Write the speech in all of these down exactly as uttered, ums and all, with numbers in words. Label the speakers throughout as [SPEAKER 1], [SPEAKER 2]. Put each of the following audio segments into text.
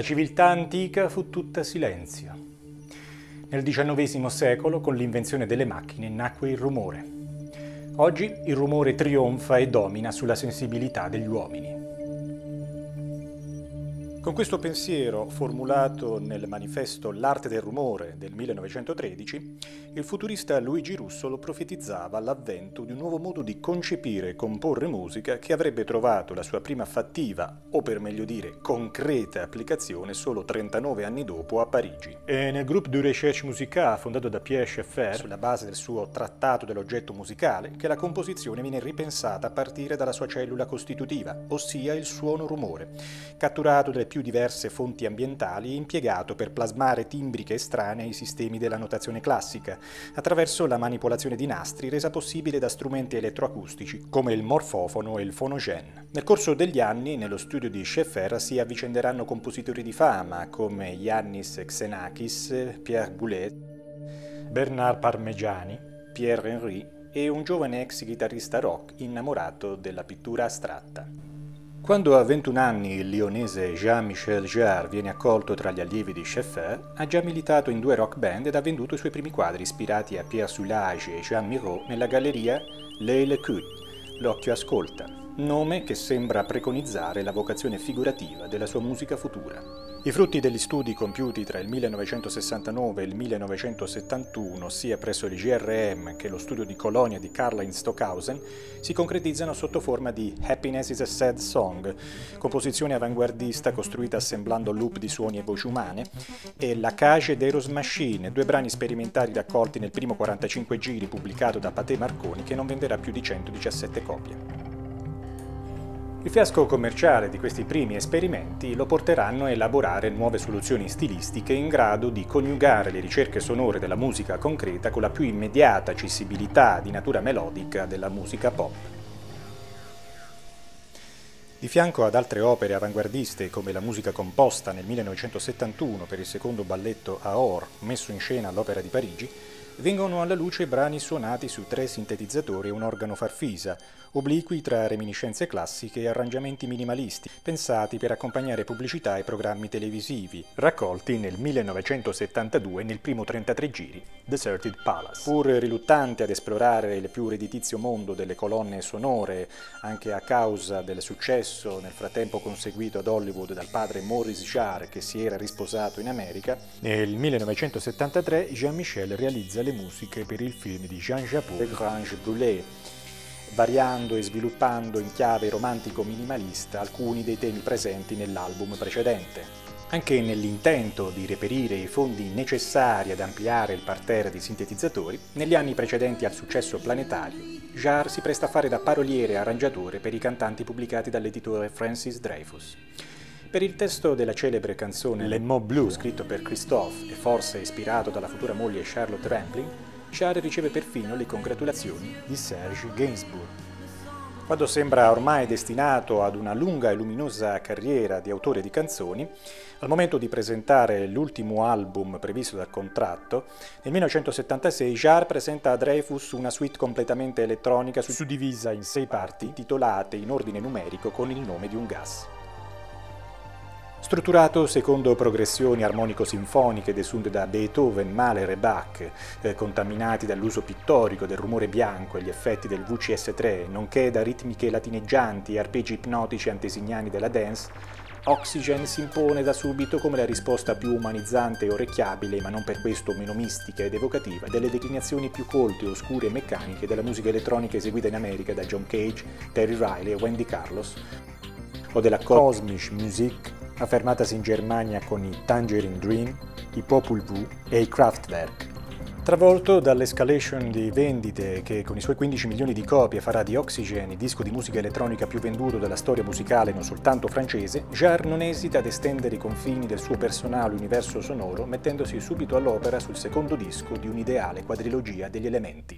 [SPEAKER 1] La civiltà antica fu tutta silenzio. Nel diciannovesimo secolo, con l'invenzione delle macchine, nacque il rumore. Oggi il rumore trionfa e domina sulla sensibilità degli uomini. Con questo pensiero, formulato nel manifesto L'arte del rumore del millenovecentotredici, il futurista Luigi Russolo profetizzava l'avvento di un nuovo modo di concepire e comporre musica che avrebbe trovato la sua prima fattiva, o per meglio dire concreta applicazione solo trentanove anni dopo a Parigi. E nel Groupe de Recherche Musicale, fondato da Pierre Schaeffer, sulla base del suo trattato dell'oggetto musicale, che la composizione viene ripensata a partire dalla sua cellula costitutiva, ossia il suono-rumore, catturato dalle più diverse fonti ambientali e impiegato per plasmare timbriche estranee ai sistemi della notazione classica, attraverso la manipolazione di nastri resa possibile da strumenti elettroacustici come il morfofono e il fonogène. Nel corso degli anni, nello studio di Schaeffer si avvicenderanno compositori di fama come Iannis Xenakis, Pierre Boulez, Bernard Parmigiani, Pierre Henry e un giovane ex chitarrista rock innamorato della pittura astratta. Quando a ventuno anni il lionese Jean-Michel Jarre viene accolto tra gli allievi di Schaeffer, ha già militato in due rock band ed ha venduto i suoi primi quadri ispirati a Pierre Soulages e Jean Miro nella galleria L'Œil écoute, l'occhio ascolta, nome che sembra preconizzare la vocazione figurativa della sua musica futura. I frutti degli studi compiuti tra il millenovecentosessantanove e il millenovecentosettantuno, sia presso il G R M che lo studio di Colonia di Karlheinz Stockhausen, si concretizzano sotto forma di Happiness is a Sad Song, composizione avanguardista costruita assemblando loop di suoni e voci umane, e La Cage d'Eros Machine, due brani sperimentali raccolti nel primo quarantacinque giri pubblicato da Pathé Marconi, che non venderà più di centodiciassette copie. Il fiasco commerciale di questi primi esperimenti lo porteranno a elaborare nuove soluzioni stilistiche in grado di coniugare le ricerche sonore della musica concreta con la più immediata accessibilità di natura melodica della musica pop. Di fianco ad altre opere avanguardiste come la musica composta nel millenovecentosettantuno per il secondo balletto Aor, messo in scena all'Opera di Parigi, vengono alla luce brani suonati su tre sintetizzatori e un organo farfisa, obliqui tra reminiscenze classiche e arrangiamenti minimalisti, pensati per accompagnare pubblicità e programmi televisivi, raccolti nel millenovecentosettantadue nel primo trentatré giri, Deserted Palace. Pur riluttante ad esplorare il più redditizio mondo delle colonne sonore, anche a causa del successo nel frattempo conseguito ad Hollywood dal padre Maurice Jarre, che si era risposato in America, nel millenovecentosettantatré Jean-Michel realizza le musiche per il film di Jean Japot, Le Grange Brûlée, variando e sviluppando in chiave romantico minimalista alcuni dei temi presenti nell'album precedente. Anche nell'intento di reperire i fondi necessari ad ampliare il parterre di sintetizzatori, negli anni precedenti al successo planetario, Jarre si presta a fare da paroliere e arrangiatore per i cantanti pubblicati dall'editore Francis Dreyfus. Per il testo della celebre canzone Les Mots Bleus, scritto per Christophe e forse ispirato dalla futura moglie Charlotte Rampling, Jarre riceve perfino le congratulazioni di Serge Gainsbourg. Quando sembra ormai destinato ad una lunga e luminosa carriera di autore di canzoni, al momento di presentare l'ultimo album previsto dal contratto, nel millenovecentosettantasei Jarre presenta a Dreyfus una suite completamente elettronica suddivisa in sei parti, titolate in ordine numerico con il nome di un gas. Strutturato secondo progressioni armonico-sinfoniche desunte da Beethoven, Mahler e Bach, eh, contaminati dall'uso pittorico del rumore bianco e gli effetti del V C S tre, nonché da ritmiche latineggianti e arpeggi ipnotici antesignani della dance, Oxygen si impone da subito come la risposta più umanizzante e orecchiabile, ma non per questo meno mistica ed evocativa, delle declinazioni più colte, oscure e meccaniche della musica elettronica eseguita in America da John Cage, Terry Riley e Wendy Carlos, o della Kosmische Musik, affermatasi in Germania con i Tangerine Dream, i Popol Vuh e i Kraftwerk. Travolto dall'escalation di vendite che con i suoi quindici milioni di copie farà di Oxygen il disco di musica elettronica più venduto della storia musicale non soltanto francese, Jarre non esita ad estendere i confini del suo personale universo sonoro, mettendosi subito all'opera sul secondo disco di un'ideale quadrilogia degli elementi.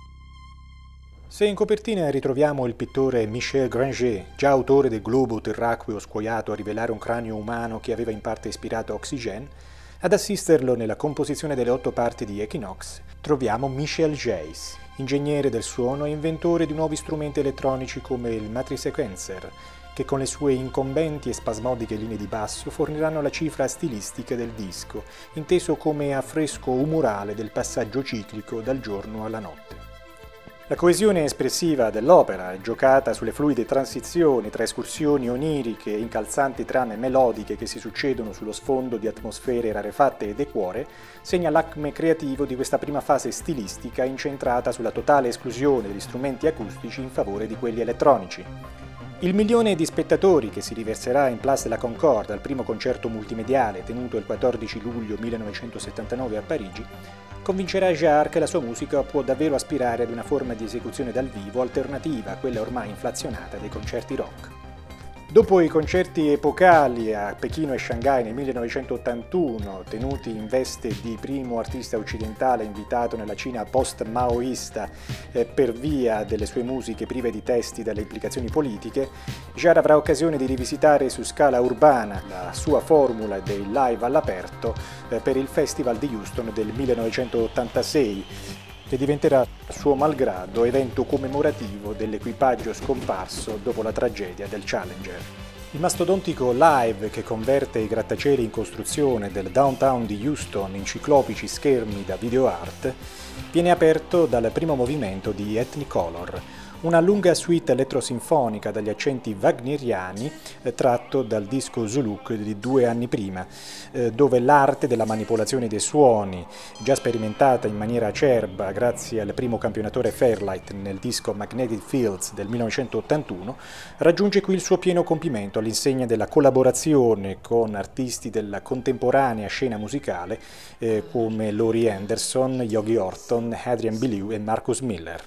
[SPEAKER 1] Se in copertina ritroviamo il pittore Michel Granger, già autore del globo terracqueo scuoiato a rivelare un cranio umano che aveva in parte ispirato Oxygen, ad assisterlo nella composizione delle otto parti di Equinox troviamo Michel Jais, ingegnere del suono e inventore di nuovi strumenti elettronici come il Matrisequencer, che con le sue incombenti e spasmodiche linee di basso forniranno la cifra stilistica del disco, inteso come affresco umorale del passaggio ciclico dal giorno alla notte. La coesione espressiva dell'opera, giocata sulle fluide transizioni tra escursioni oniriche e incalzanti trame melodiche che si succedono sullo sfondo di atmosfere rarefatte ed equore, segna l'acme creativo di questa prima fase stilistica incentrata sulla totale esclusione degli strumenti acustici in favore di quelli elettronici. Il milione di spettatori che si riverserà in Place de la Concorde al primo concerto multimediale tenuto il quattordici luglio millenovecentosettantanove a Parigi convincerà Jarre che la sua musica può davvero aspirare ad una forma di esecuzione dal vivo alternativa a quella ormai inflazionata dei concerti rock. Dopo i concerti epocali a Pechino e Shanghai nel millenovecentottantuno, tenuti in veste di primo artista occidentale invitato nella Cina post-maoista eh, per via delle sue musiche prive di testi dalle implicazioni politiche, Jarre avrà occasione di rivisitare su scala urbana la sua formula dei live all'aperto eh, per il Festival di Houston del millenovecentottantasei, che diventerà, suo malgrado, evento commemorativo dell'equipaggio scomparso dopo la tragedia del Challenger. Il mastodontico live che converte i grattacieli in costruzione del downtown di Houston in ciclopici schermi da videoart viene aperto dal primo movimento di Ethnicolor, una lunga suite elettrosinfonica dagli accenti wagneriani eh, tratto dal disco Zuluk di due anni prima, eh, dove l'arte della manipolazione dei suoni, già sperimentata in maniera acerba grazie al primo campionatore Fairlight nel disco Magnetic Fields del millenovecentottantuno, raggiunge qui il suo pieno compimento all'insegna della collaborazione con artisti della contemporanea scena musicale eh, come Laurie Anderson, Yogi Horton, Adrian Belew e Marcus Miller.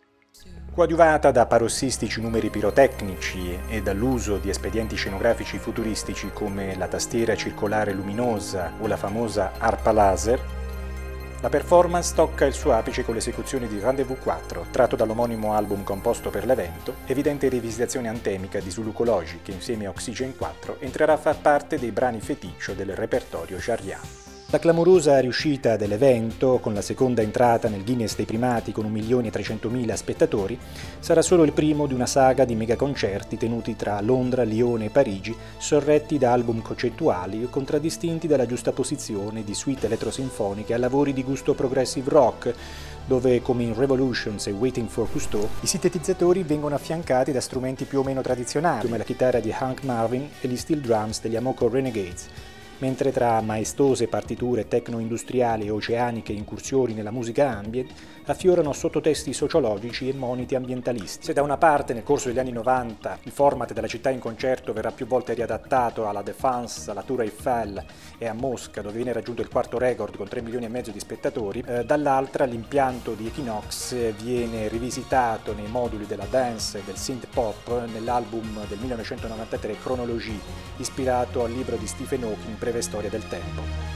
[SPEAKER 1] Coadiuvata da parossistici numeri pirotecnici e dall'uso di espedienti scenografici futuristici come la tastiera circolare luminosa o la famosa arpa laser, la performance tocca il suo apice con l'esecuzione di Rendezvous quattro, tratto dall'omonimo album composto per l'evento, evidente rivisitazione antemica di Zulukology che insieme a Oxygen quattro entrerà a far parte dei brani feticcio del repertorio jarriano. La clamorosa riuscita dell'evento, con la seconda entrata nel Guinness dei primati con un milione e trecentomila spettatori, sarà solo il primo di una saga di megaconcerti tenuti tra Londra, Lione e Parigi, sorretti da album concettuali contraddistinti dalla giustaposizione di suite elettrosinfoniche a lavori di gusto progressive rock, dove, come in Revolutions e Waiting for Cousteau, i sintetizzatori vengono affiancati da strumenti più o meno tradizionali, come la chitarra di Hank Marvin e gli steel drums degli Amoco Renegades, mentre tra maestose partiture tecno-industriali e oceaniche incursioni nella musica ambient affiorano sottotesti sociologici e moniti ambientalisti. Se da una parte nel corso degli anni novanta il format della città in concerto verrà più volte riadattato alla Défense, alla Tour Eiffel e a Mosca, dove viene raggiunto il quarto record con tre milioni e mezzo di spettatori, eh, dall'altra l'impianto di Equinox viene rivisitato nei moduli della dance e del synth pop nell'album del millenovecentonovantatré Chronologie, ispirato al libro di Stephen Hawking Breve storia del tempo.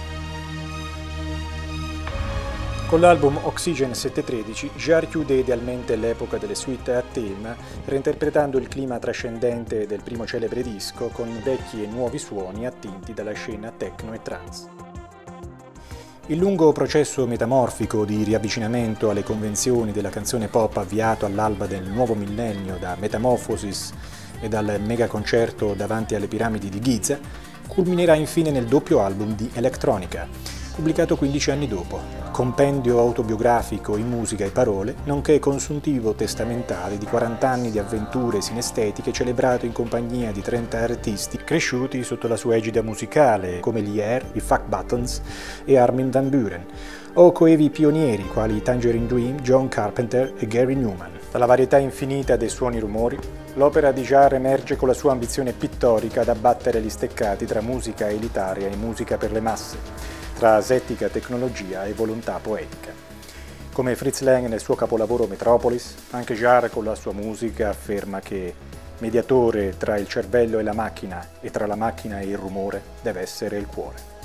[SPEAKER 1] Con l'album Oxygen settecentotredici, Jarre chiude idealmente l'epoca delle suite a tema, reinterpretando il clima trascendente del primo celebre disco con vecchi e nuovi suoni attinti dalla scena techno e trance. Il lungo processo metamorfico di riavvicinamento alle convenzioni della canzone pop avviato all'alba del nuovo millennio da Metamorphosis e dal megaconcerto davanti alle piramidi di Giza, culminerà infine nel doppio album di Electronica, pubblicato quindici anni dopo, compendio autobiografico in musica e parole, nonché consuntivo testamentale di quaranta anni di avventure sinestetiche celebrato in compagnia di trenta artisti cresciuti sotto la sua egida musicale, come gli Air, i Fuck Buttons e Armin van Buuren, o coevi pionieri quali Tangerine Dream, John Carpenter e Gary Newman. Dalla varietà infinita dei suoni rumori, l'opera di Jarre emerge con la sua ambizione pittorica ad abbattere gli steccati tra musica elitaria e musica per le masse, tra asettica tecnologia e volontà poetica. Come Fritz Lang nel suo capolavoro Metropolis, anche Jarre con la sua musica afferma che mediatore tra il cervello e la macchina e tra la macchina e il rumore deve essere il cuore.